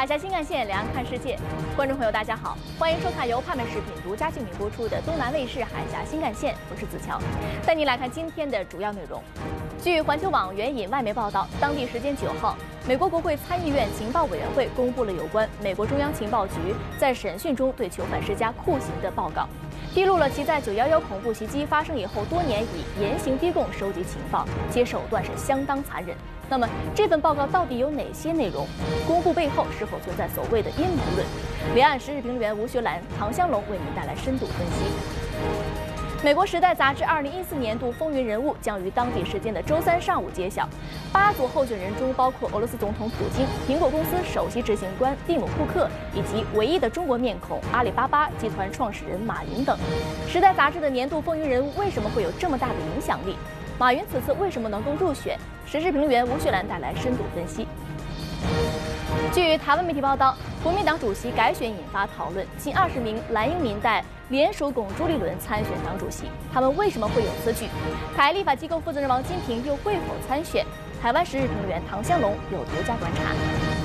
海峡新干线，两岸看世界。观众朋友，大家好，欢迎收看由帕美食品独家竞品播出的东南卫视海峡新干线，我是子乔，带您来看今天的主要内容。据环球网援引外媒报道，当地时间9号，美国国会参议院情报委员会公布了有关美国中央情报局在审讯中对囚犯施加酷刑的报告，披露了其在911恐怖袭击发生以后多年以严刑逼供收集情报，其手段是相当残忍。那么这份报告到底有哪些内容？公布背后是否存在所谓的阴谋论？两岸时事评论员吴学兰、唐香龙为您带来深度分析。美国《时代》杂志2014年度风云人物将于当地时间的周三上午揭晓，8组候选人中包括俄罗斯总统普京、苹果公司首席执行官蒂姆·库克以及唯一的中国面孔阿里巴巴集团创始人马云等。《时代》杂志的年度风云人物为什么会有这么大的影响力？马云此次为什么能够入选？时事评论员吴学兰带来深度分析。据台湾媒体报道，国民党主席改选引发讨论，近20名蓝营民代联署拱朱立伦参选党主席，他们为什么会有此举？台立法机构负责人王金平又会否参选？台湾时事评论员唐香龙有独家观察。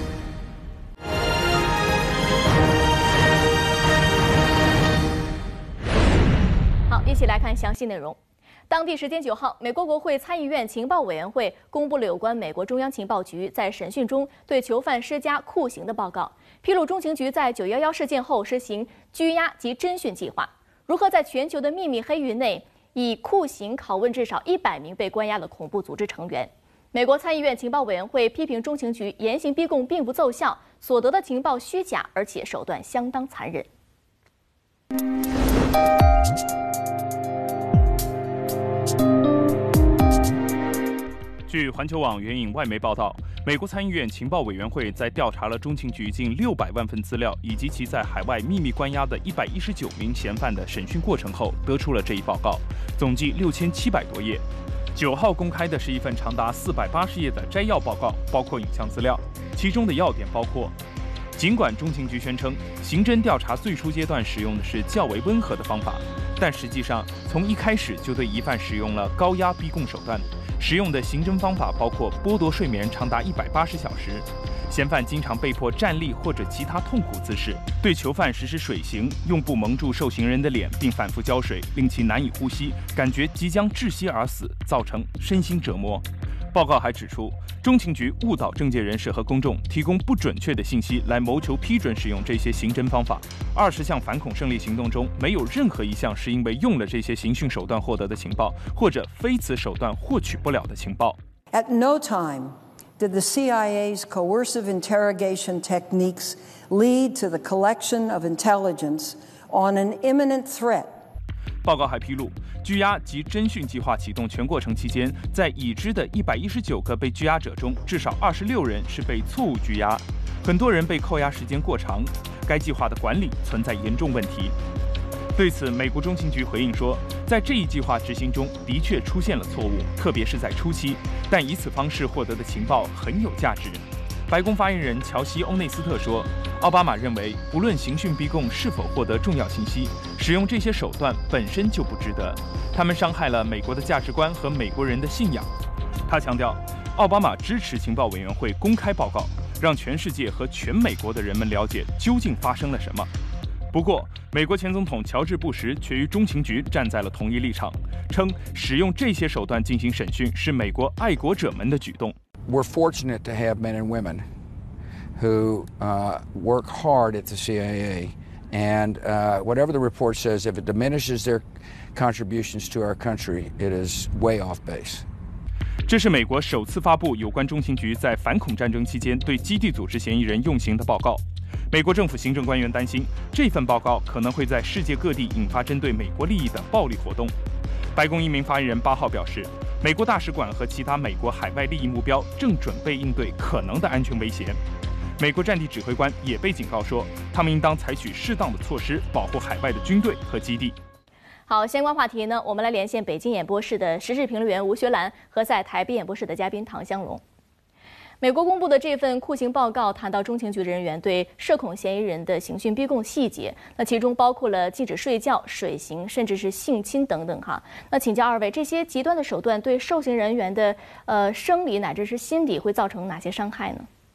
好，一起来看详细内容。当地时间9号，美国国会参议院情报委员会公布了有关美国中央情报局在审讯中对囚犯施加酷刑的报告，披露中情局在911事件后实行拘押及侦讯计划，如何在全球的秘密黑云内以酷刑拷问至少100名被关押的恐怖组织成员。美国参议院情报委员会批评中情局严刑逼供并不奏效，所得的情报虚假，而且手段相当残忍。 据环球网援引外媒报道，美国参议院情报委员会在调查了中情局近600万份资料以及其在海外秘密关押的119名嫌犯的审讯过程后，得出了这一报告，总计6700多页。9号公开的是一份长达480页的摘要报告，包括影像资料，其中的要点包括：尽管中情局宣称刑侦调查最初阶段使用的是较为温和的方法，但实际上从一开始就对疑犯使用了高压逼供手段。使用的刑侦方法包括剥夺睡眠长达180小时，嫌犯经常被迫站立或者其他痛苦姿势，对囚犯实施水刑，用布蒙住受刑人的脸并反复浇水，令其难以呼吸，感觉即将窒息而死，造成身心折磨。报告还指出，中情局误导政界人士和公众，提供不准确的信息来谋求批准使用这些刑侦方法。20项反恐胜利行动中，没有任何一项是因为用了这些刑讯手段获得的情报，或者非此手段获取不了的情报。 At no time did the CIA's coercive interrogation techniques lead to the collection of intelligence on an imminent threat. 报告还披露，拘押及侦讯计划启动全过程期间，在已知的119个被拘押者中，至少26人是被错误拘押，很多人被扣押时间过长，该计划的管理存在严重问题。对此，美国中情局回应说，在这一计划执行中的确出现了错误，特别是在初期，但以此方式获得的情报很有价值。白宫发言人乔西·欧内斯特说，奥巴马认为，不论刑讯逼供是否获得重要信息，使用这些手段本身就不值得，他们伤害了美国的价值观和美国人的信仰。他强调，奥巴马支持情报委员会公开报告，让全世界和全美国的人们了解究竟发生了什么。不过，美国前总统乔治·布什却与中情局站在了同一立场，称使用这些手段进行审讯是美国爱国者们的举动。 We're fortunate to have men and women who work hard at the CIA, and whatever the report says, if it diminishes their contributions to our country, it is way off base. 这是美国首次发布有关中情局在反恐战争期间对基地组织嫌疑人用刑的报告。美国政府行政官员担心，这份报告可能会在世界各地引发针对美国利益的暴力活动。白宫一名发言人8号表示，美国大使馆和其他美国海外利益目标正准备应对可能的安全威胁。美国战地指挥官也被警告说，他们应当采取适当的措施保护海外的军队和基地。 好，相关话题呢，我们来连线北京演播室的时事评论员吴学兰和在台北演播室的嘉宾唐香龙。美国公布的这份酷刑报告谈到中情局人员对涉恐嫌疑人的刑讯逼供细节，那其中包括了禁止睡觉、水刑，甚至是性侵等等哈。那请教二位，这些极端的手段对受刑人员的生理乃至是心理会造成哪些伤害呢？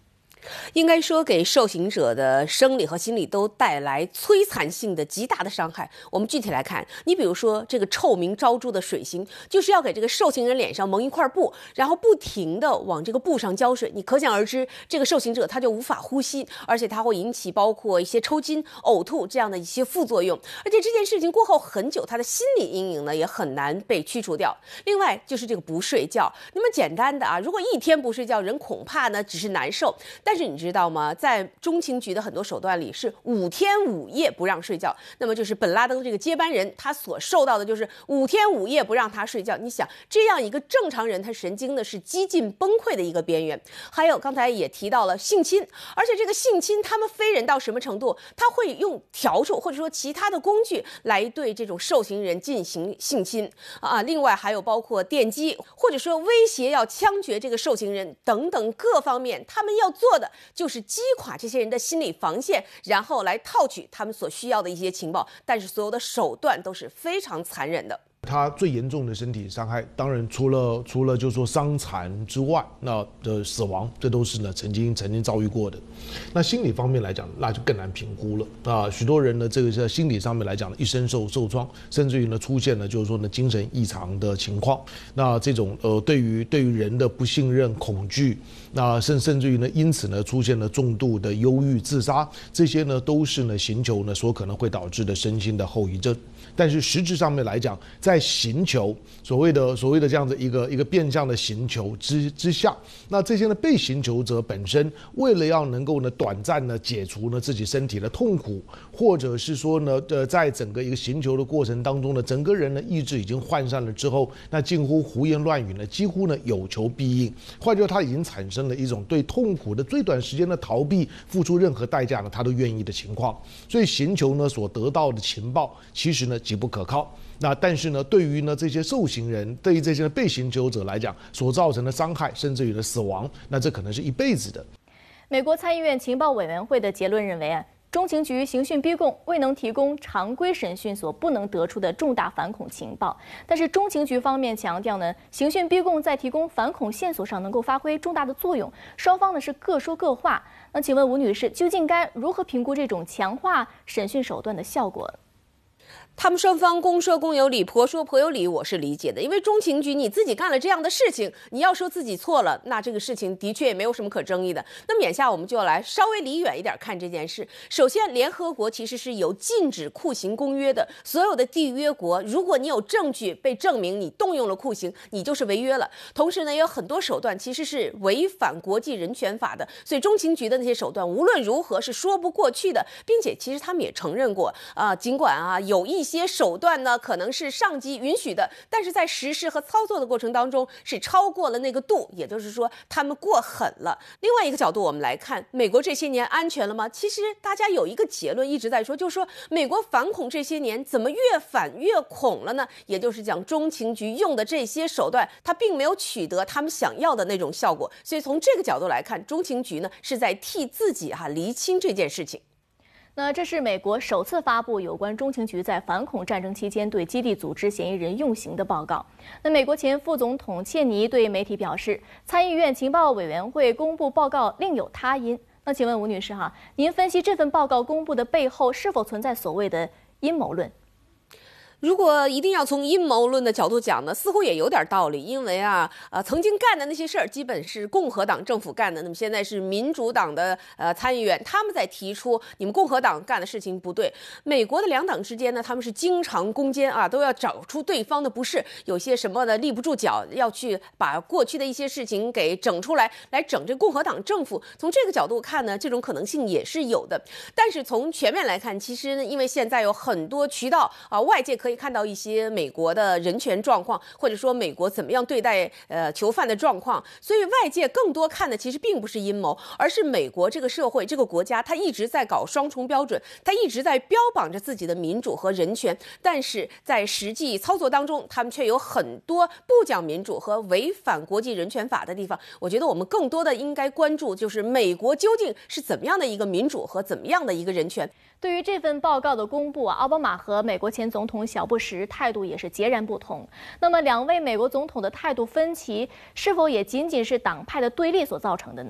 应该说，给受刑者的生理和心理都带来摧残性的极大的伤害。我们具体来看，你比如说这个臭名昭著的水刑，就是要给这个受刑人脸上蒙一块布，然后不停地往这个布上浇水。你可想而知，这个受刑者他就无法呼吸，而且他会引起包括一些抽筋、呕吐这样的一些副作用。而且这件事情过后很久，他的心理阴影呢也很难被驱除掉。另外就是这个不睡觉，那么简单的啊，如果一天不睡觉，人恐怕呢只是难受。但是你知道吗？在中情局的很多手段里是5天5夜不让睡觉，那么就是本拉登这个接班人，他所受到的就是5天5夜不让他睡觉。你想，这样一个正常人，他神经呢是几近崩溃的一个边缘。还有刚才也提到了性侵，而且这个性侵他们非人到什么程度？他会用笤帚或者说其他的工具来对这种受刑人进行性侵啊。另外还有包括电击，或者说威胁要枪决这个受刑人等等各方面，他们要做的就是击垮这些人的心理防线，然后来套取他们所需要的一些情报，但是所有的手段都是非常残忍的。 他最严重的身体伤害，当然除了就是说伤残之外，那的死亡，这都是呢曾经遭遇过的。那心理方面来讲，那就更难评估了啊。许多人呢，这个在心理上面来讲，一生受创，甚至于呢出现了就是说呢精神异常的情况。那这种对于人的不信任、恐惧，那甚至于呢因此呢出现了重度的忧郁、自杀，这些呢都是呢刑求呢所可能会导致的身心的后遗症。但是实质上面来讲，在刑求所谓的这样的一个变相的刑求之下，那这些呢被刑求者本身为了要能够呢短暂的解除呢自己身体的痛苦，或者是说呢在整个一个刑求的过程当中呢，整个人呢意志已经涣散了之后，那近乎胡言乱语呢，几乎呢有求必应。换句话说，他已经产生了一种对痛苦的最短时间的逃避，付出任何代价呢他都愿意的情况。所以刑求呢所得到的情报，其实呢极不可靠。那但是呢，对于呢这些受刑人，对于这些被刑求者来讲，所造成的伤害，甚至于的死亡，那这可能是一辈子的。 美国参议院情报委员会的结论认为中情局刑讯逼供未能提供常规审讯所不能得出的重大反恐情报，但是中情局方面强调呢，刑讯逼供在提供反恐线索上能够发挥重大的作用，双方呢是各说各话。那请问吴女士，究竟该如何评估这种强化审讯手段的效果？ 他们双方公说公有理，婆说婆有理，我是理解的。因为中情局你自己干了这样的事情，你要说自己错了，那这个事情的确也没有什么可争议的。那么眼下我们就要来稍微离远一点看这件事。首先，联合国其实是有禁止酷刑公约的，所有的缔约国，如果你有证据被证明你动用了酷刑，你就是违约了。同时呢，也有很多手段其实是违反国际人权法的，所以中情局的那些手段无论如何是说不过去的，并且其实他们也承认过尽管有一些手段呢可能是上级允许的，但是在实施和操作的过程当中是超过了那个度，也就是说他们过狠了。另外一个角度我们来看，美国这些年安全了吗？其实大家有一个结论一直在说，就是说美国反恐这些年怎么越反越恐了呢？也就是讲中情局用的这些手段，它并没有取得他们想要的那种效果。所以从这个角度来看，中情局呢是在替自己厘清这件事情。 那这是美国首次发布有关中情局在反恐战争期间对基地组织嫌疑人用刑的报告。那美国前副总统切尼对媒体表示，参议院情报委员会公布报告另有他因。那请问吴女士您分析这份报告公布的背后是否存在所谓的阴谋论？ 如果一定要从阴谋论的角度讲呢，似乎也有点道理，因为曾经干的那些事儿基本是共和党政府干的，那么现在是民主党的参议员，他们在提出你们共和党干的事情不对。美国的两党之间呢，他们是经常攻坚都要找出对方的不是，有些什么的立不住脚，要去把过去的一些事情给整出来，来整这共和党政府。从这个角度看呢，这种可能性也是有的。但是从全面来看，其实呢，因为现在有很多渠道外界可以看到一些美国的人权状况，或者说美国怎么样对待囚犯的状况，所以外界更多看的其实并不是阴谋，而是美国这个社会这个国家，它一直在搞双重标准，它一直在标榜着自己的民主和人权，但是在实际操作当中，他们却有很多不讲民主和违反国际人权法的地方。我觉得我们更多的应该关注就是美国究竟是怎么样的一个民主和怎么样的一个人权。 对于这份报告的公布奥巴马和美国前总统小布什态度也是截然不同。那么两位美国总统的态度分歧，是否也仅仅是党派的对立所造成的呢？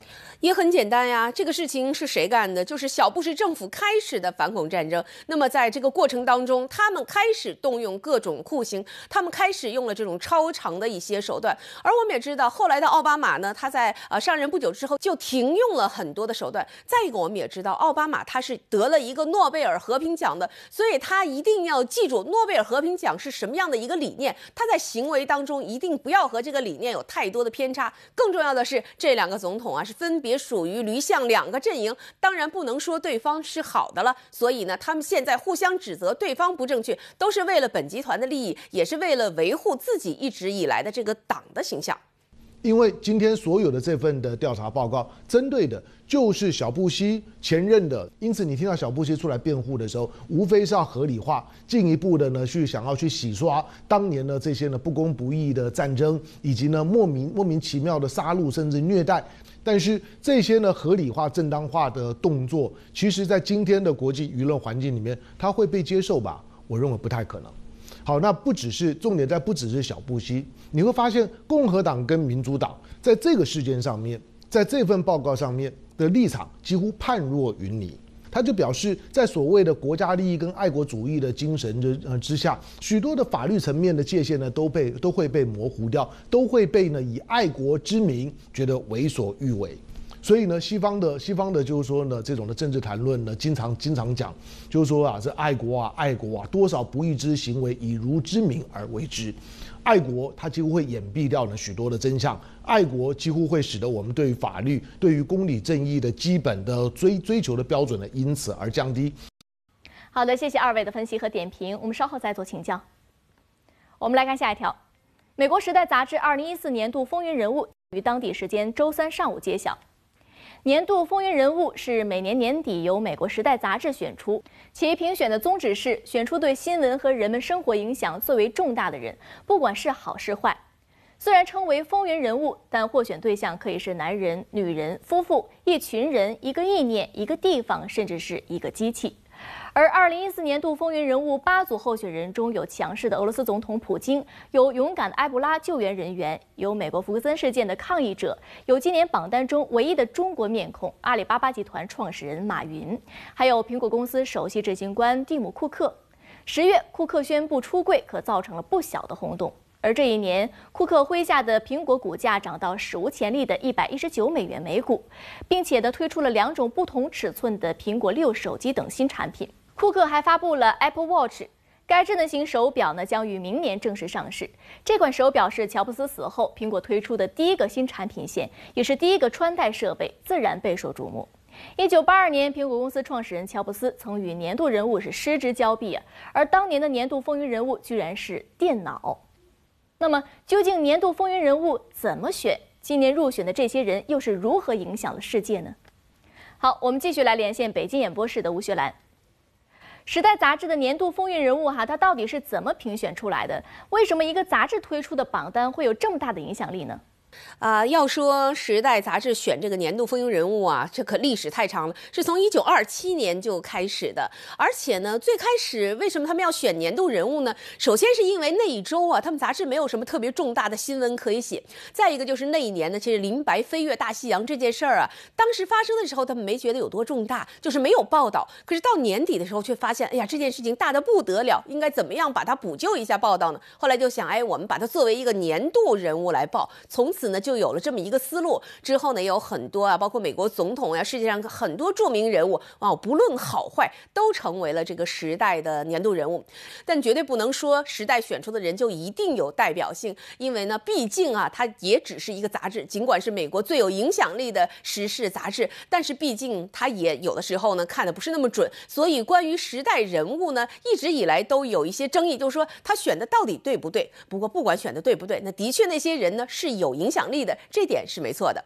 也很简单呀，这个事情是谁干的？就是小布什政府开始的反恐战争。那么在这个过程当中，他们开始动用各种酷刑，他们开始用了这种超常的一些手段。而我们也知道，后来的奥巴马呢，他在上任不久之后就停用了很多的手段。再一个，我们也知道，奥巴马他是得了一个诺贝尔和平奖的，所以他一定要记住诺贝尔和平奖是什么样的一个理念，他在行为当中一定不要和这个理念有太多的偏差。更重要的是，这两个总统啊是分别属于驴象两个阵营，当然不能说对方是好的了。所以呢，他们现在互相指责对方不正确，都是为了本集团的利益，也是为了维护自己一直以来的这个党的形象。 因为今天所有的这份的调查报告针对的就是小布希前任的，因此你听到小布希出来辩护的时候，无非是要合理化，进一步的呢想要去洗刷当年的这些呢不公不义的战争，以及呢莫名其妙的杀戮甚至虐待。但是这些呢合理化、正当化的动作，其实在今天的国际舆论环境里面，它会被接受吧？我认为不太可能。好，那不只是重点不只是小布希，你会发现共和党跟民主党在这个事件上面，在这份报告上面的立场几乎判若云泥。他就表示，在所谓的国家利益跟爱国主义的精神之下，许多的法律层面的界限呢都会被模糊掉，都会被呢以爱国之名觉得为所欲为。所以呢，西方的就是说呢，这种的政治谈论呢，经常讲，就是说啊，这爱国啊，多少不义之行为以儒之名而为之。爱国它几乎会掩蔽掉呢许多的真相，爱国几乎会使得我们对于法律、对于公理正义的基本的追求的标准呢，因此而降低。 好的，谢谢二位的分析和点评，我们稍后再做请教。我们来看下一条，美国《时代》杂志2014年度风云人物于当地时间周三上午揭晓。年度风云人物是每年年底由美国《时代》杂志选出，其评选的宗旨是选出对新闻和人们生活影响最为重大的人，不管是好是坏。虽然称为风云人物，但获选对象可以是男人、女人、夫妇、一群人、一个意念、一个地方，甚至是一个机器。而2014年度风云人物8组候选人中有强势的俄罗斯总统普京，有勇敢的埃博拉救援人员，有美国福克森事件的抗议者，有今年榜单中唯一的中国面孔阿里巴巴集团创始人马云，还有苹果公司首席执行官蒂姆·库克。10月，库克宣布出柜，可造成了不小的轰动。而这一年，库克麾下的苹果股价涨到史无前例的119美元每股，并且推出了2种不同尺寸的苹果6手机等新产品。库克还发布了 Apple Watch， 该智能型手表将于明年正式上市。这款手表是乔布斯死后苹果推出的第一个新产品线，也是第一个穿戴设备，自然备受瞩目。1982年，苹果公司创始人乔布斯曾与年度人物失之交臂而当年的年度风云人物居然是电脑。那么，究竟年度风云人物怎么选？今年入选的这些人又是如何影响了世界呢？好，我们继续来连线北京演播室的吴学兰。时代杂志的年度风云人物它到底是怎么评选出来的？为什么一个杂志推出的榜单会有这么大的影响力呢？ 要说《时代》杂志选这个年度风云人物这可历史太长了，是从1927年就开始的。而且呢，最开始为什么他们要选年度人物呢？首先是因为那一周他们杂志没有什么特别重大的新闻可以写。再一个就是那一年呢，其实林白飞越大西洋这件事儿当时发生的时候他们没觉得有多重大，就是没有报道。可是到年底的时候却发现，哎呀，这件事情大得不得了，应该怎么样把它补救一下报道呢？后来就想，我们把它作为一个年度人物来报，从此呢就有了这么一个思路。之后呢，也有很多包括美国总统世界上很多著名人物不论好坏，都成为了这个时代的年度人物。但绝对不能说时代选出的人就一定有代表性，因为呢，毕竟它也只是一个杂志，尽管是美国最有影响力的时事杂志，但是毕竟它也有的时候呢看的不是那么准。所以关于时代人物呢，一直以来都有一些争议，就是说他选的到底对不对。不过不管选的对不对，那的确那些人呢是有影响力的，这点是没错的。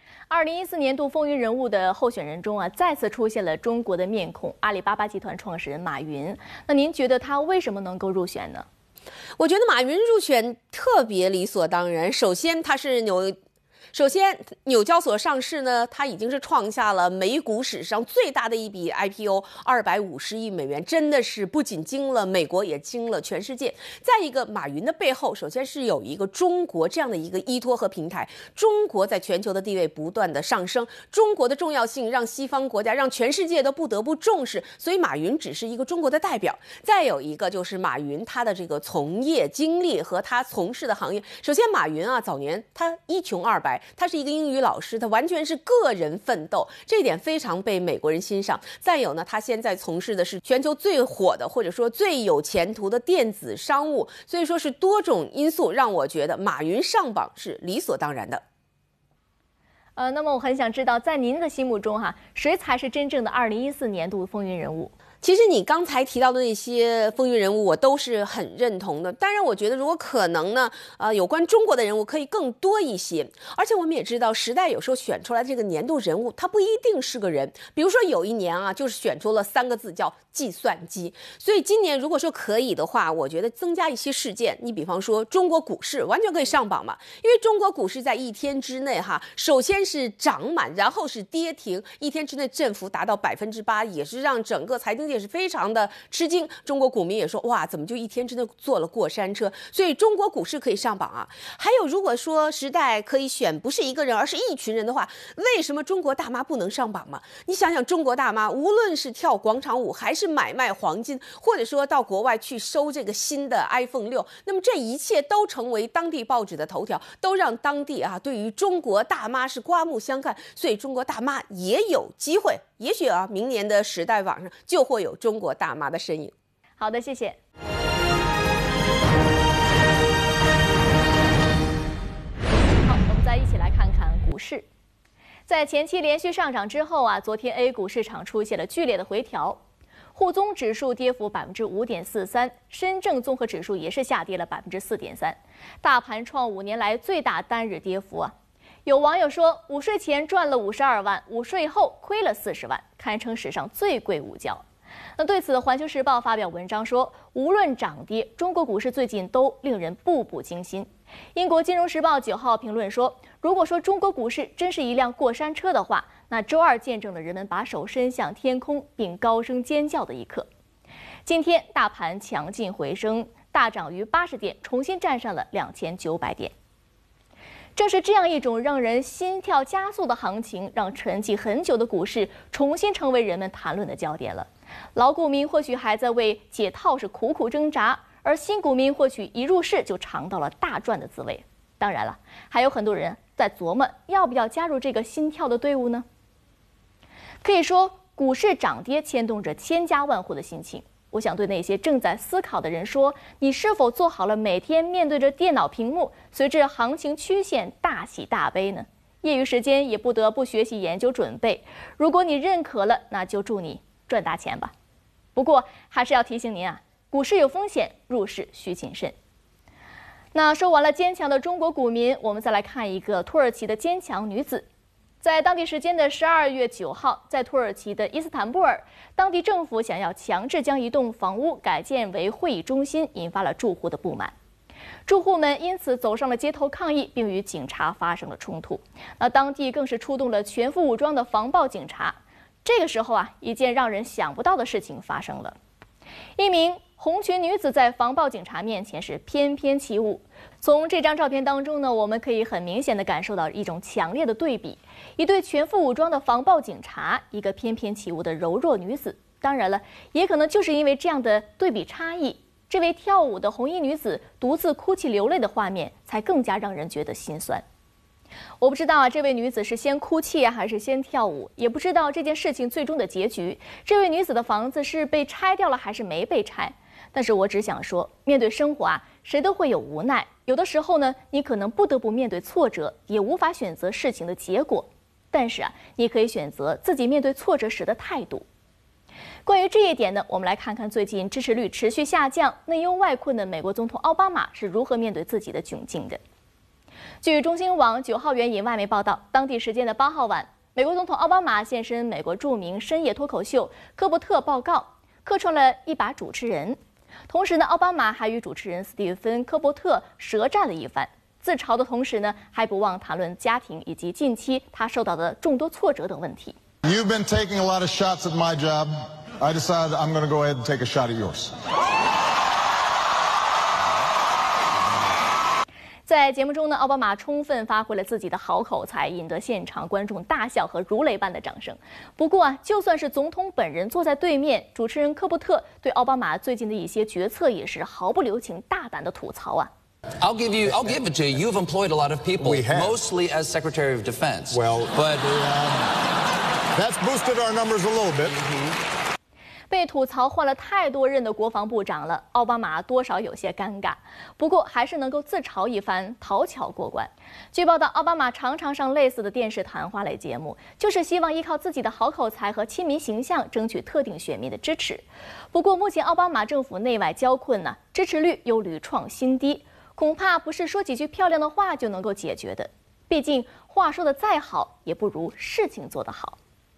2014年度风云人物的候选人中再次出现了中国的面孔，阿里巴巴集团创始人马云。那您觉得他为什么能够入选呢？ 我觉得马云入选特别理所当然。首先他是首先，纽交所上市呢，它已经是创下了美股史上最大的一笔 IPO，250亿美元，真的是不仅惊了美国，也惊了全世界。再一个，马云的背后，首先是有一个中国这样的一个依托和平台，中国在全球的地位不断的上升，中国的重要性让西方国家、让全世界都不得不重视，所以马云只是一个中国的代表。再有一个就是马云他的这个从业经历和他从事的行业。首先，马云啊，早年他一穷二白。他是一个英语老师，他完全是个人奋斗，这一点非常被美国人欣赏。再有呢，他现在从事的是全球最火的或者说最有前途的电子商务，所以说是多种因素让我觉得马云上榜是理所当然的。 那么我很想知道，在您的心目中谁才是真正的2014年度风云人物？ 其实你刚才提到的那些风云人物，我都是很认同的。当然，我觉得如果可能呢，有关中国的人物可以更多一些。而且我们也知道，《时代》有时候选出来这个年度人物，他不一定是个人。比如说有一年啊，就是选出了3个字叫计算机。所以今年如果说可以的话，我觉得增加一些事件，你比方说中国股市完全可以上榜嘛，因为中国股市在1天之内首先是涨满，然后是跌停，1天之内振幅达到8%，也是让整个财经界是非常的吃惊。中国股民也说，哇，怎么就1天之内坐了过山车？所以中国股市可以上榜啊。还有，如果说时代可以选不是一个人，而是一群人的话，为什么中国大妈不能上榜嘛？你想想，中国大妈无论是跳广场舞，还是买卖黄金，或者说到国外去收这个新的 iPhone 6，那么这一切都成为当地报纸的头条，都让当地对于中国大妈是刮目相看。所以中国大妈也有机会，也许明年的时代网上就会有中国大妈的身影。 好的，谢谢。好，我们再一起来看看股市。在前期连续上涨之后昨天 A 股市场出现了剧烈的回调，沪综指数跌幅5.43%，深证综合指数也是下跌了4.3%，大盘创5年来最大单日跌幅有网友说，午睡前赚了52万，午睡后亏了40万，堪称史上最贵午觉。那对此，《环球时报》发表文章说，无论涨跌，中国股市最近都令人步步惊心。英国《金融时报》9号评论说，如果说中国股市真是一辆过山车的话，那周二见证了人们把手伸向天空并高声尖叫的一刻。今天大盘强劲回升，大涨逾80点，重新站上了2900点。正是这样一种让人心跳加速的行情，让沉寂很久的股市重新成为人们谈论的焦点了。老股民或许还在为解套是苦苦挣扎，而新股民或许一入市就尝到了大赚的滋味。当然了，还有很多人在琢磨要不要加入这个心跳的队伍呢？可以说，股市涨跌牵动着千家万户的心情。我想对那些正在思考的人说，你是否做好了每天面对着电脑屏幕，随着行情曲线大喜大悲呢？业余时间也不得不学习研究准备。如果你认可了，那就祝你赚大钱吧。不过还是要提醒您股市有风险，入市需谨慎。那说完了坚强的中国股民，我们再来看一个土耳其的坚强女子。在当地时间的12月9号，在土耳其的伊斯坦布尔，当地政府想要强制将一栋房屋改建为会议中心，引发了住户的不满。住户们因此走上了街头抗议，并与警察发生了冲突。那当地更是出动了全副武装的防暴警察。这个时候一件让人想不到的事情发生了。一名红裙女子在防暴警察面前是翩翩起舞。从这张照片当中呢，我们可以很明显地感受到一种强烈的对比：一对全副武装的防暴警察，一个翩翩起舞的柔弱女子。当然了，也可能就是因为这样的对比差异，这位跳舞的红衣女子独自哭泣流泪的画面才更加让人觉得心酸。我不知道这位女子是先哭泣还是先跳舞，也不知道这件事情最终的结局，这位女子的房子是被拆掉了还是没被拆。但是我只想说，面对生活谁都会有无奈，有的时候呢，你可能不得不面对挫折，也无法选择事情的结果，但是你可以选择自己面对挫折时的态度。关于这一点呢，我们来看看最近支持率持续下降、内忧外困的美国总统奥巴马是如何面对自己的窘境的。据中新网9号援引外媒报道，当地时间的8号晚，美国总统奥巴马现身美国著名深夜脱口秀《科伯特报告》，客串了一把主持人。同时呢，奥巴马还与主持人斯蒂芬·科伯特舌战了一番。 自嘲的同时呢，还不忘谈论家庭以及近期他受到的众多挫折等问题。 You've been taking a lot of shots at my job. I decided I'm going to go ahead and take a shot at yours. 在节目中呢，奥巴马充分发挥了自己的好口才，引得现场观众大笑和如雷般的掌声。不过啊，就算是总统本人坐在对面，主持人科布特对奥巴马最近的一些决策也是毫不留情、大胆的吐槽啊。 I'll give it to you. You've employed a lot of people, mostly as Secretary of Defense. Well, but that's boosted our numbers a little bit. 被吐槽换了太多任的国防部长了，奥巴马多少有些尴尬，不过还是能够自嘲一番，讨巧过关。据报道，奥巴马常常上类似的电视谈话类节目，就是希望依靠自己的好口才和亲民形象，争取特定选民的支持。不过，目前奥巴马政府内外交困呢，支持率又屡创新低，恐怕不是说几句漂亮的话就能够解决的。毕竟，话说得再好，也不如事情做得好。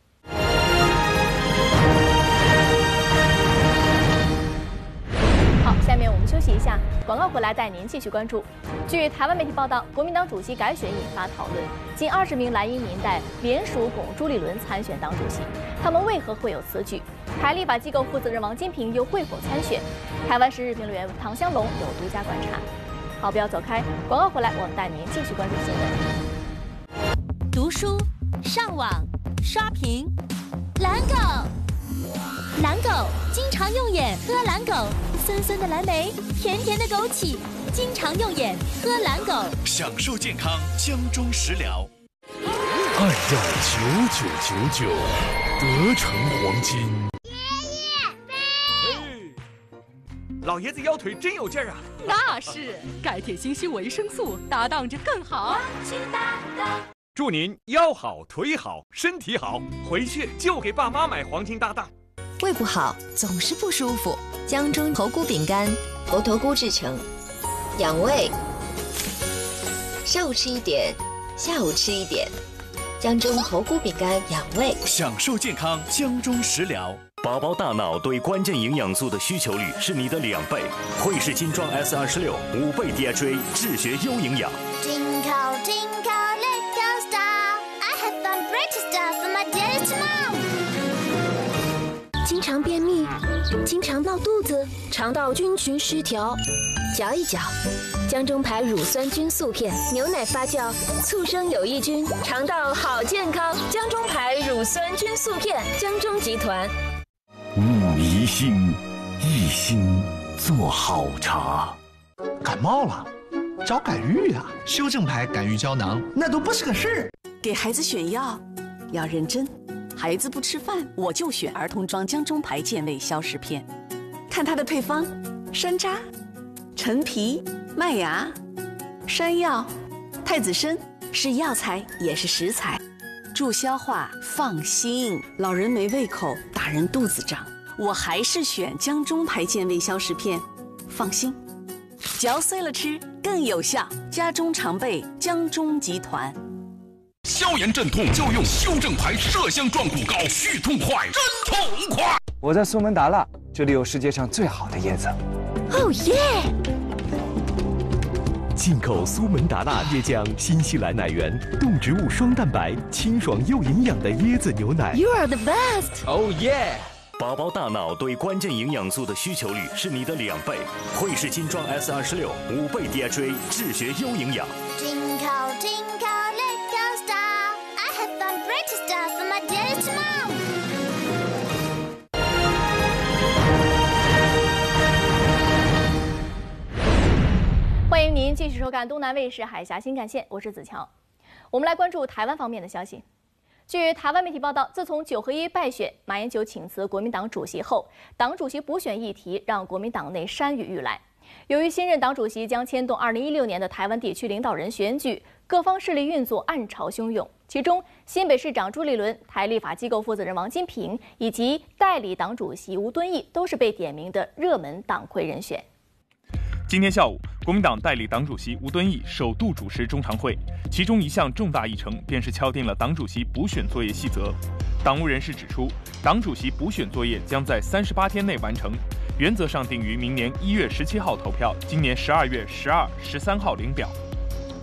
好，下面我们休息一下，广告回来带您继续关注。据台湾媒体报道，国民党主席改选引发讨论，近20名蓝营民代联署拱朱立伦参选党主席，他们为何会有此举？台立法机构负责人王金平又会否参选？台湾时事评论员唐湘龙有独家观察。好，不要走开，广告回来，我们带您继续关注新闻。 读书、上网、刷屏，蓝狗。蓝狗经常用眼喝蓝狗，酸酸的蓝莓，甜甜的枸杞，经常用眼喝蓝狗， 享受健康，江中食疗。 爱要9999，德成黄金。 老爷子腰腿真有劲儿啊！ 那是，钙铁锌硒维生素搭档着更好。 祝您腰好腿好身体好，回去就给爸妈买黄金搭档。 胃不好总是不舒服，江中猴菇饼干，猴头菇制成，养胃。上午吃一点，下午吃一点，江中猴菇饼干养胃， 享受健康，江中食疗。宝宝大脑对关键营养素的需求率是你的2倍，惠氏金装 S26，5倍 DHA， 治学优营养。 Twinkle twinkle little star, I have found brightest star for my dearest mom。 经常便秘，经常闹肚子，肠道菌群失调，嚼一嚼，江中牌乳酸菌素片，牛奶发酵，促生有益菌，肠道好健康。江中牌乳酸菌素片，江中集团。 勿疑心，一心做好茶。 感冒了，找感愈啊！修正牌感愈胶囊，那都不是个事儿。 给孩子选药要认真。孩子不吃饭，我就选儿童装江中牌健胃消食片。看它的配方：山楂、陈皮、麦芽、山药、太子参，是药材也是食材，助消化，放心。老人没胃口，大人肚子胀，我还是选江中牌健胃消食片，放心。嚼碎了吃更有效，家中常备江中集团。 消炎镇痛就用修正牌麝香壮骨膏，去痛快，真痛快。 我在苏门答腊，这里有世界上最好的椰子。 哦耶！ 进口苏门答腊椰浆，新西兰奶源，动植物双蛋白，清爽又营养的椰子牛奶。 You are the best！ Oh yeah！ 宝宝大脑对关键营养素的需求率是你的2倍，惠氏金装 S26，5倍 DHA， 治学优营养。 Twinkle twinkle little star, I have found brightest star for my dearest mom。 欢迎您继续收看东南卫视海峡新干线，我是子乔。我们来关注台湾方面的消息。据台湾媒体报道，自从9合1败选，马英九请辞国民党主席后，党主席补选议题让国民党内山雨欲来。由于新任党主席将牵动2016年的台湾地区领导人选举，各方势力运作暗潮汹涌。其中，新北市长朱立伦、台立法机构负责人王金平以及代理党主席吴敦义都是被点名的热门党魁人选。 今天下午，国民党代理党主席吴敦义首度主持中常会，其中一项重大议程便是敲定了党主席补选作业细则。党务人士指出，党主席补选作业将在38天内完成，原则上定于明年1月17号投票，今年12月12、13号领表。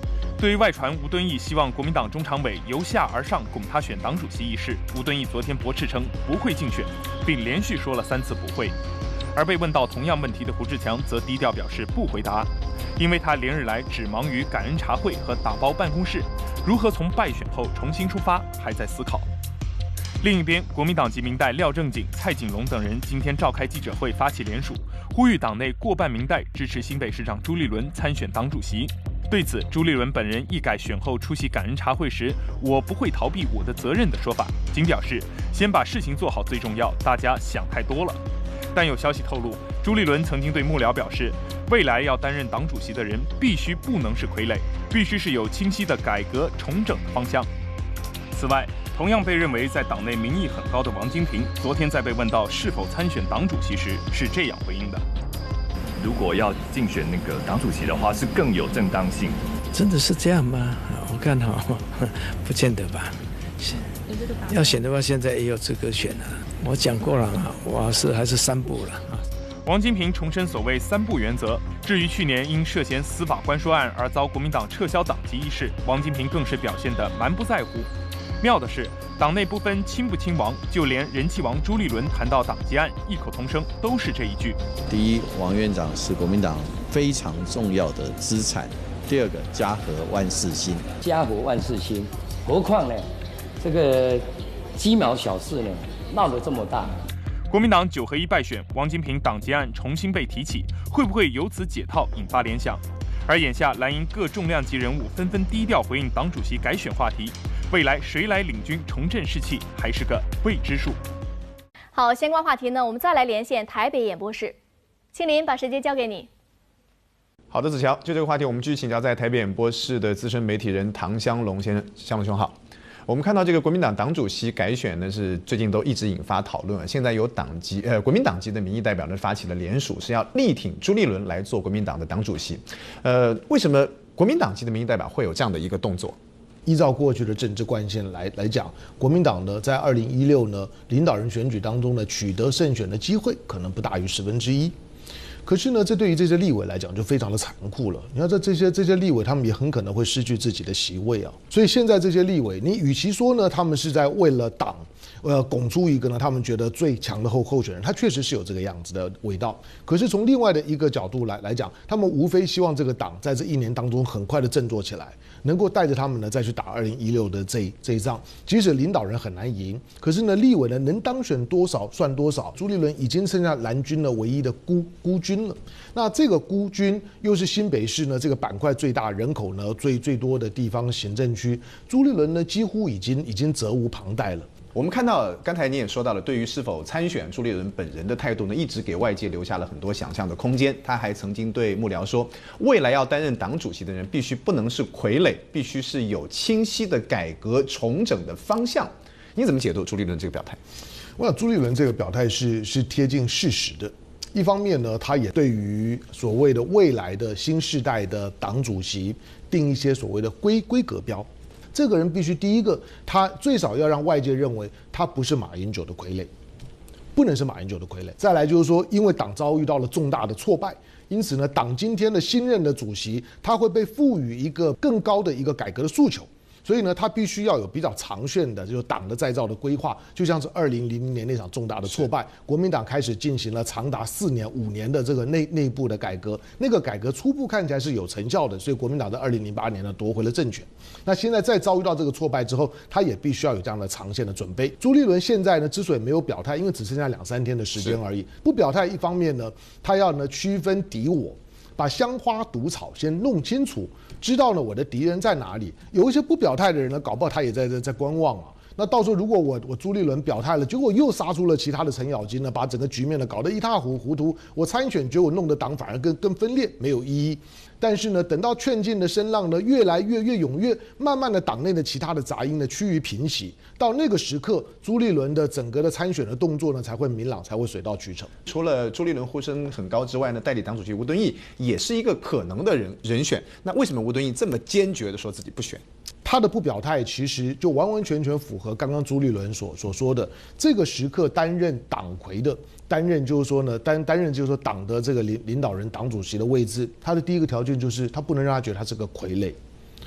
对于外传吴敦义希望国民党中常委由下而上拱他选党主席一事，吴敦义昨天驳斥称不会竞选，并连续说了3次不会。而被问到同样问题的胡志强则低调表示不回答，因为他连日来只忙于感恩茶会和打包办公室，如何从败选后重新出发还在思考。另一边，国民党籍民代廖正景、蔡景龙等人今天召开记者会，发起联署，呼吁党内过半民代支持新北市长朱立伦参选党主席。对此，朱立伦本人一改选后出席感恩茶会时“我不会逃避我的责任”的说法，仅表示先把事情做好最重要，大家想太多了。但有消息透露，朱立伦曾经对幕僚表示，未来要担任党主席的人必须不能是傀儡，必须是有清晰的改革重整的方向。此外，同样被认为在党内民意很高的王金平，昨天在被问到是否参选党主席时，是这样回应的： 如果要竞选那个党主席的话，是更有正当性。 真的是这样吗？我看不见得吧。要选的话，现在也有资格选了。我讲过了啊，我还是3不了啊。 王金平重申所谓3不原则。至于去年因涉嫌司法官说案而遭国民党撤销党籍一事，王金平更是表现得蛮不在乎。妙的是，党内不分亲不亲王，就连人气王朱立伦谈到党籍案，异口同声都是这一句： 第一，王院长是国民党非常重要的资产；第二个，家和万事兴。 家和万事兴，何况呢，这个鸡毛小事呢，闹得这么大。 国民党9合1败选，王金平党籍案重新被提起，会不会由此解套，引发联想？而眼下蓝营各重量级人物纷纷低调回应党主席改选话题，未来谁来领军重振士气，还是个未知数。 好，相关话题呢，我们再来连线台北演播室，青林把时间交给你。 好的，子乔，就这个话题，我们继续请教在台北演播室的资深媒体人唐湘龙先生，湘龙兄好。我们看到这个国民党党主席改选呢，是最近都一直引发讨论。现在有国民党籍的民意代表呢发起了联署，是要力挺朱立伦来做国民党的党主席。为什么国民党籍的民意代表会有这样的一个动作？ 依照过去的政治惯性来讲，国民党呢在2016呢领导人选举当中呢取得胜选的机会可能不大于1/10。可是呢，这对于这些立委来讲就非常的残酷了。你看，这些立委他们也很可能会失去自己的席位啊。所以现在这些立委，你与其说呢他们是在为了党，拱出一个呢他们觉得最强的候选人，他确实是有这个样子的味道。可是从另外的一个角度来讲，他们无非希望这个党在这1年当中很快的振作起来，能够带着他们呢再去打2016的这一仗。即使领导人很难赢，可是呢立委呢能当选多少算多少。朱立伦已经剩下蓝军的唯一的孤军了。那这个孤军又是新北市呢这个板块最大、人口呢最多的地方行政区，朱立伦呢几乎已经责无旁贷了。 我们看到，刚才你也说到了，对于是否参选，朱立伦本人的态度呢，一直给外界留下了很多想象的空间。他还曾经对幕僚说，未来要担任党主席的人，必须不能是傀儡，必须是有清晰的改革重整的方向。你怎么解读朱立伦这个表态？ 我想朱立伦这个表态是贴近事实的。一方面呢，他也对于所谓的未来的新世代的党主席定一些所谓的规格标。这个人必须第一个，他最少要让外界认为他不是马英九的傀儡，不能是马英九的傀儡。再来就是说，因为党遭遇到了重大的挫败，因此呢，党今天的新任的主席，他会被赋予一个更高的一个改革的诉求。所以呢，他必须要有比较长线的，就是党的再造的规划，就像是2000年那场重大的挫败，国民党开始进行了长达4年、5年的这个内部的改革，那个改革初步看起来是有成效的，所以国民党在2008年呢夺回了政权。那现在再遭遇到这个挫败之后，他也必须要有这样的长线的准备。朱立伦现在呢之所以没有表态，因为只剩下2-3天的时间而已，不表态一方面呢，他要呢区分敌我。把香花毒草先弄清楚，知道呢我的敌人在哪里。有一些不表态的人呢，搞不好他也在观望啊。那到时候如果我朱立伦表态了，结果又杀出了其他的程咬金呢，把整个局面呢搞得一塌糊涂。我参选，结果弄得党反而更分裂，没有意义。但是呢，等到劝进的声浪呢越来越踊跃，慢慢的党内的其他的杂音呢趋于平息，到那个时刻，朱立伦的整个的参选的动作呢才会明朗，才会水到渠成。 除了朱立伦呼声很高之外呢，代理党主席吴敦义也是一个可能的人选。那为什么吴敦义这么坚决的说自己不选？ 他的不表态其实就完完全全符合刚刚朱立伦所说的，这个时刻担任党魁的，担任就是说呢，担任就是说党的这个领导人、党主席的位置，他的第一个条件就是他不能让他觉得他是个傀儡。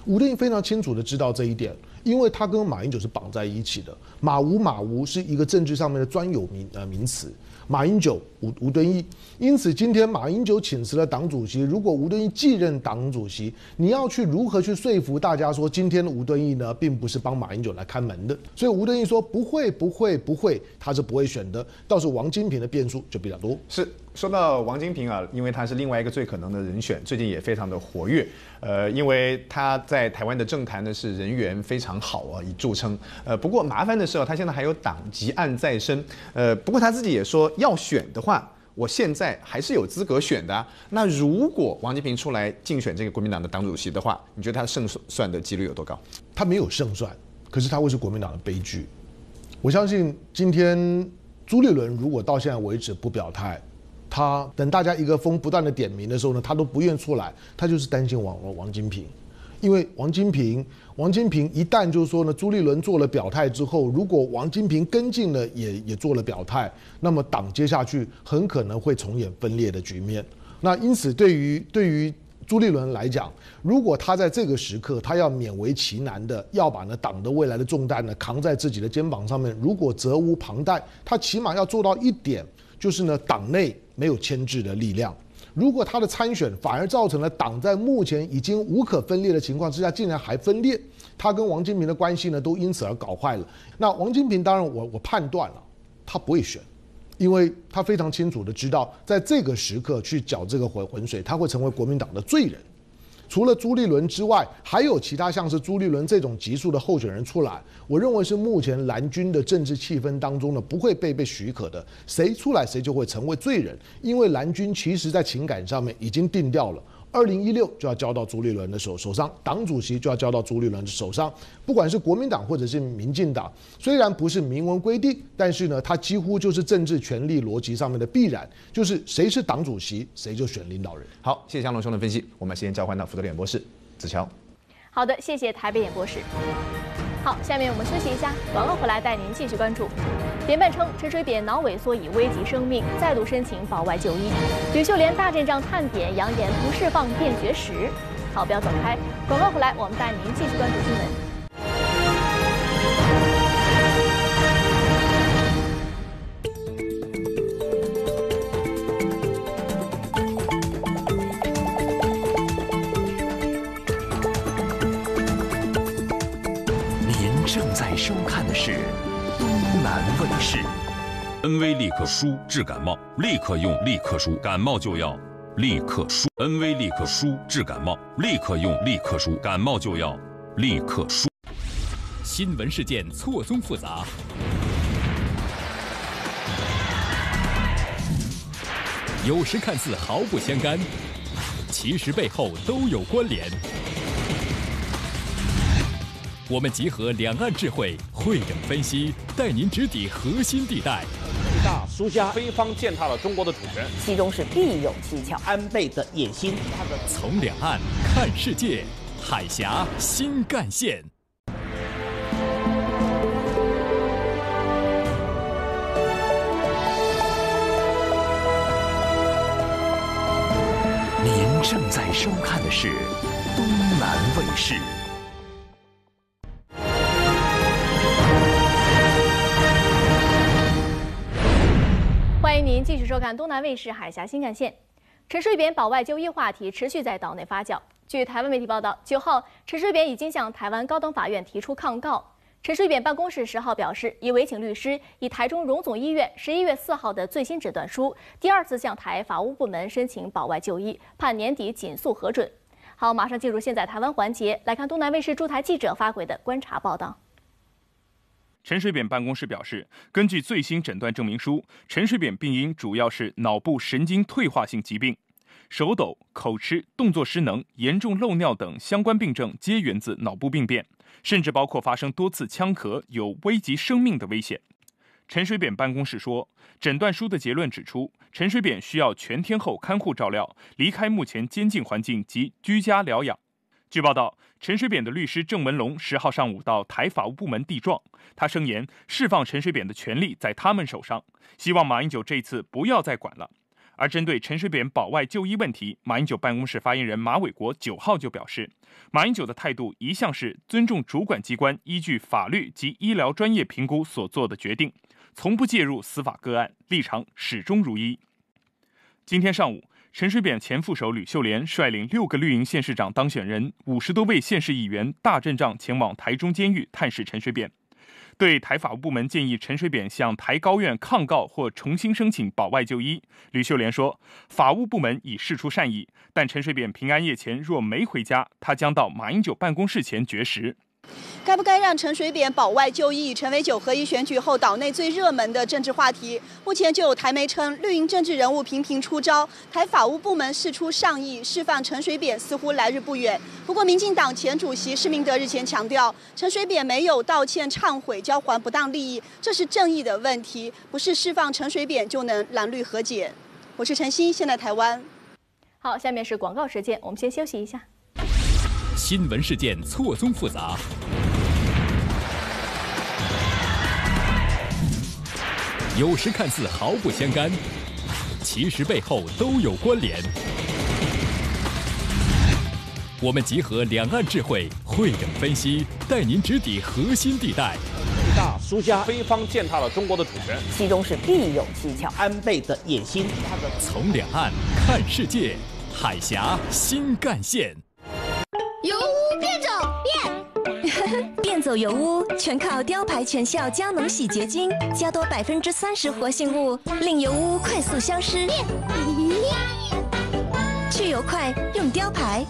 吴敦义非常清楚的知道这一点，因为他跟马英九是绑在一起的。马吴是一个政治上面的专有名词。马英九、吴敦义，因此今天马英九请辞了党主席，如果吴敦义继任党主席，你要去如何去说服大家说，今天的吴敦义呢，并不是帮马英九来看门的。所以吴敦义说不会，他是不会选的。倒是王金平的变数就比较多。 是。说到王金平啊，因为他是另外一个最可能的人选，最近也非常的活跃。因为他在台湾的政坛呢是人缘非常好啊，以著称。不过麻烦的是他现在还有党籍案在身。不过他自己也说，要选的话，我现在还是有资格选的啊。那如果王金平出来竞选这个国民党的党主席的话，你觉得他胜算的几率有多高？ 他没有胜算，可是他会是国民党的悲剧。我相信今天朱立伦如果到现在为止不表态，他等大家一个风不断的点名的时候呢，他都不愿出来，他就是担心王金平，因为王金平一旦就是说呢，朱立伦做了表态之后，如果王金平跟进了也做了表态，那么党接下去很可能会重演分裂的局面。那因此对于朱立伦来讲，如果他在这个时刻，他要勉为其难的要把呢党的未来的重担呢扛在自己的肩膀上面，如果责无旁贷，他起码要做到一点，就是呢党内没有牵制的力量。如果他的参选反而造成了党在目前已经无可分裂的情况之下，竟然还分裂，他跟王金平的关系呢都因此而搞坏了。那王金平当然我判断了，他不会选。因为他非常清楚的知道，在这个时刻去搅这个浑水，他会成为国民党的罪人。除了朱立伦之外，还有其他像是朱立伦这种级数的候选人出来，我认为是目前蓝军的政治气氛当中呢不会被许可的，谁出来谁就会成为罪人，因为蓝军其实在情感上面已经定调了。2016就要交到朱立伦的手上，党主席就要交到朱立伦的手上。不管是国民党或者是民进党，虽然不是明文规定，但是呢，它几乎就是政治权力逻辑上面的必然，就是谁是党主席，谁就选领导人。 好，谢谢香龙兄的分析。我们先交换到福特演播室，子乔。 好的，谢谢台北演播室。好，下面我们休息一下，广告回来带您继续关注。扁办称陈水扁脑萎缩已危及生命，再度申请保外就医。吕秀莲大阵仗探点，扬言不释放电学时。好，不要走开，广告回来我们带您继续关注新闻。 正在收看的是东南卫视。 恩威利克舒治感冒，立刻用利克舒，感冒就要立克舒。恩威利克舒治感冒，立刻用利克舒，感冒就要立克舒。 新闻事件错综复杂，有时看似毫不相干，其实背后都有关联。我们集合两岸智慧，会诊分析，带您直抵核心地带。 大苏家非方践踏了中国的主权， 其中是必有蹊跷。 安倍的野心， 从两岸看世界，海峡新干线。 您正在收看的是东南卫视。 欢迎您继续收看东南卫视海峡新干线。陈水扁保外就医话题持续在岛内发酵。据台湾媒体报道，9号，陈水扁已经向台湾高等法院提出抗告。陈水扁办公室10号表示，已委请律师以台中荣总医院11月4号的最新诊断书，第二次向台法务部门申请保外就医，盼年底紧速核准。好，马上进入现在台湾环节，来看东南卫视驻台记者发回的观察报道。 陈水扁办公室表示，根据最新诊断证明书，陈水扁病因主要是脑部神经退化性疾病，手抖、口吃、动作失能、严重漏尿等相关病症皆源自脑部病变，甚至包括发生多次呛咳，有危及生命的危险。陈水扁办公室说，诊断书的结论指出，陈水扁需要全天候看护照料，离开目前监禁环境及居家疗养。据报道，陈水扁的律师郑文龙10号上午到台法务部门递状，他声言释放陈水扁的权利在他们手上，希望马英九这次不要再管了。 而针对陈水扁保外就医问题，马英九办公室发言人马伟国9号就表示，马英九的态度一向是尊重主管机关依据法律及医疗专业评估所做的决定，从不介入司法个案，立场始终如一。今天上午，陈水扁前副手吕秀莲率领6个绿营县市长当选人、50多位县市议员大阵仗前往台中监狱探视陈水扁。对台法务部门建议陈水扁向台高院抗告或重新申请保外就医，吕秀莲说，法务部门已释出善意，但陈水扁平安夜前若没回家，他将到马英九办公室前绝食。 该不该让陈水扁保外就医，成为9合1选举后岛内最热门的政治话题。目前就有台媒称，绿营政治人物频频出招，台法务部门释出上意，释放陈水扁似乎来日不远。不过，民进党前主席施明德日前强调，陈水扁没有道歉忏悔，交还不当利益，这是正义的问题，不是释放陈水扁就能蓝绿和解。我是陈欣，现在台湾。 好，下面是广告时间，我们先休息一下。 新闻事件错综复杂，有时看似毫不相干，其实背后都有关联。我们集合两岸智慧，会诊分析，带您直抵核心地带。 伟大苏家非方践踏了中国的主权， 其中是必有蹊跷。 安倍的野心， 从两岸看世界，海峡新干线。 油污变走变走油污全靠雕牌全效佳能洗洁精，加多30%活性物，令油污快速消失。去油快，用雕牌。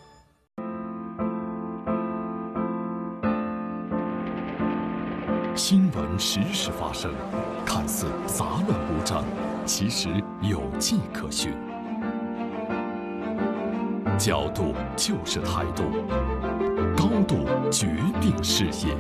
新闻时时发生，看似杂乱无章，其实有迹可循。角度就是态度，高度决定视野。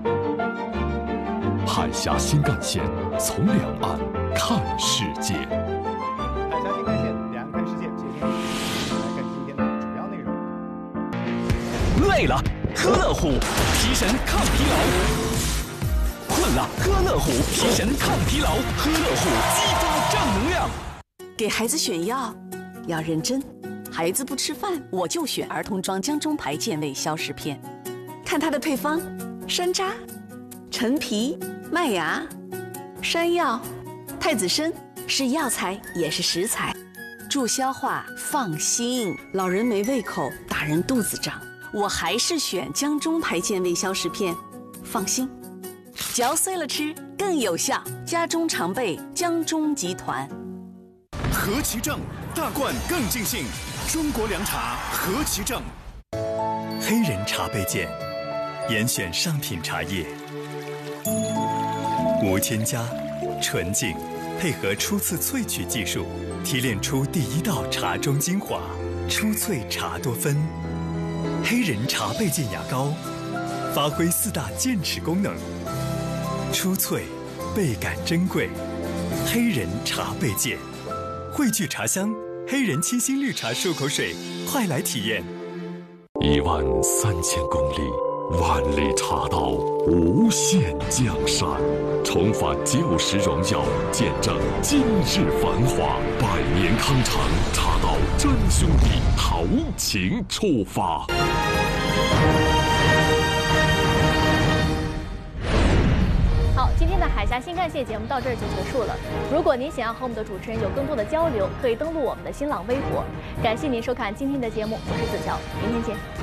海峡新干线，从两岸看世界。 海峡新干线，两岸看世界。今天来看今天的主要内容。 累了，喝乐虎，提神抗疲劳；困了，喝乐虎，提神抗疲劳。喝乐虎，激发正能量。 给孩子选药要认真。孩子不吃饭，我就选儿童装江中牌健胃消食片。看它的配方：山楂、陈皮、麦芽、山药、太子参，是药材也是食材，助消化，放心。老人没胃口，大人肚子胀，我还是选江中牌健胃消食片，放心。嚼碎了吃更有效，家中常备江中集团。 何其正，大罐更尽兴。中国凉茶何其正， 黑人茶杯健，严选上品茶叶，无添加，纯净，配合初次萃取技术，提炼出第一道茶中精华，初萃茶多酚。黑人茶杯健牙膏，发挥4大健齿功能，初萃，倍感珍贵。黑人茶杯健，汇聚茶香。黑人清新绿茶漱口水，快来体验 ！13000公里，万里茶道，无限江山，重返旧时荣耀，见证今日繁华。百年康城，茶道真兄弟，豪情出发。 好，今天的海峡新干线节目到这儿就结束了。如果您想要和我们的主持人有更多的交流，可以登录我们的新浪微博。感谢您收看今天的节目，我是子乔，明天见。